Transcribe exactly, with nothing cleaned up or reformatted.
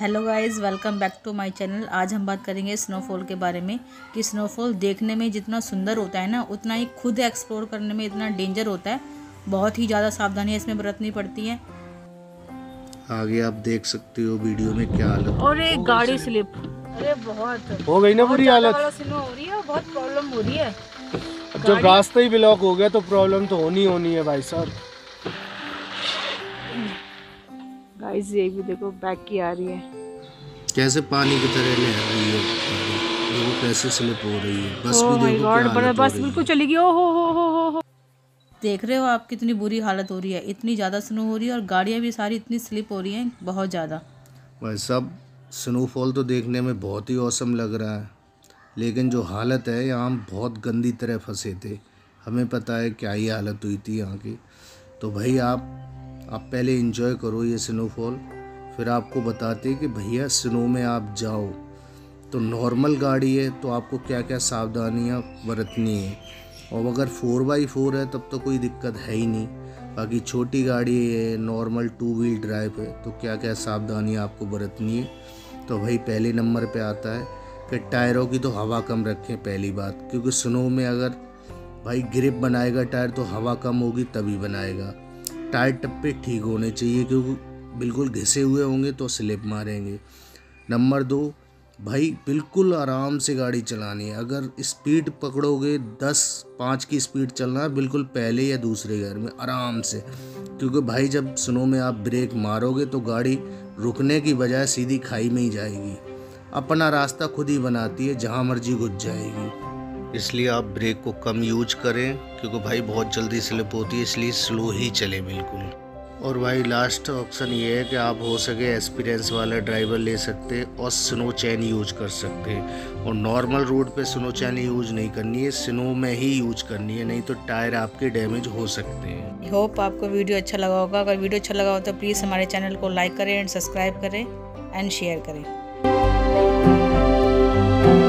Hello guys, welcome back to my channel. आज हम बात करेंगे स्नोफॉल के बारे में कि स्नोफॉल देखने में जितना सुंदर होता है ना, उतना ही खुद एक्सप्लोर करने में इतना डेंजर होता है। बहुत ही ज़्यादा सावधानियां इसमें बरतनी पड़ती हैं। आगे आप देख सकते हो वीडियो में क्या हालत। और एक गाड़ी स्लिप, अरे बहुत हो गई ना बुरी हालत। स्नो हो रही है, बहुत प्रॉब्लम हो रही है। जब रास्ता ही ब्लॉक हो गया तो प्रॉब्लम तो होनी होनी है भाई साहब। गाइस ये भी देखो, बैक की आ रही है, कैसे पानी की तरह लहर रही है, देखो कैसे स्लिप हो रही है। बस ओह भी माय देखो गॉड, क्या हालत हो बस रही बिल्कुल है। चली गई। ओ हो हो हो हो हो देख रहे हो आप कितनी बुरी हालत हो रही है। इतनी ज़्यादा स्नो हो रही है और गाड़ियाँ भी सारी इतनी स्लिप हो रही हैं, बहुत ज़्यादा। भाई साहब स्नोफॉल तो देखने में बहुत ही औसम लग रहा है, लेकिन जो हालत है यहाँ हम बहुत गंदी तरह फंसे थे। हमें पता है क्या ही हालत हुई थी यहाँ की। तो भाई आप आप पहले एंजॉय करो ये स्नोफॉल, फिर आपको बताते हैं कि भैया स्नो में आप जाओ तो नॉर्मल गाड़ी है तो आपको क्या क्या सावधानियाँ बरतनी है, और अगर फोर बाई फोर है तब तो कोई दिक्कत है ही नहीं। बाकी छोटी गाड़ी है, नॉर्मल टू व्हील ड्राइव है, तो क्या क्या सावधानियाँ आपको बरतनी है। तो भाई पहले नंबर पे आता है कि टायरों की तो हवा कम रखें पहली बात, क्योंकि स्नो में अगर भाई ग्रिप बनाएगा टायर तो हवा कम होगी तभी बनाएगा। टायर टप्पे ठीक होने चाहिए, क्योंकि बिल्कुल घिसे हुए होंगे तो स्लिप मारेंगे। नंबर दो, भाई बिल्कुल आराम से गाड़ी चलानी है। अगर स्पीड पकड़ोगे दस पाँच की स्पीड चलना है, बिल्कुल पहले या दूसरे गियर में आराम से, क्योंकि भाई जब स्नो में आप ब्रेक मारोगे तो गाड़ी रुकने की बजाय सीधी खाई में ही जाएगी। अपना रास्ता खुद ही बनाती है, जहाँ मर्जी घुस जाएगी। इसलिए आप ब्रेक को कम यूज करें, क्योंकि भाई बहुत जल्दी स्लिप होती है, इसलिए स्लो ही चले बिल्कुल। और भाई लास्ट ऑप्शन ये है कि आप हो सके एक्सपीरियंस वाला ड्राइवर ले सकते और स्नो चैन यूज कर सकते हैं। और नॉर्मल रोड पे स्नो चैन यूज नहीं करनी है, स्नो में ही यूज करनी है, नहीं तो टायर आपके डैमेज हो सकते हैं। होप आपको वीडियो अच्छा लगा होगा। अगर वीडियो अच्छा लगा हो तो प्लीज़ हमारे चैनल को लाइक करें एंड सब्सक्राइब करें एंड शेयर करें।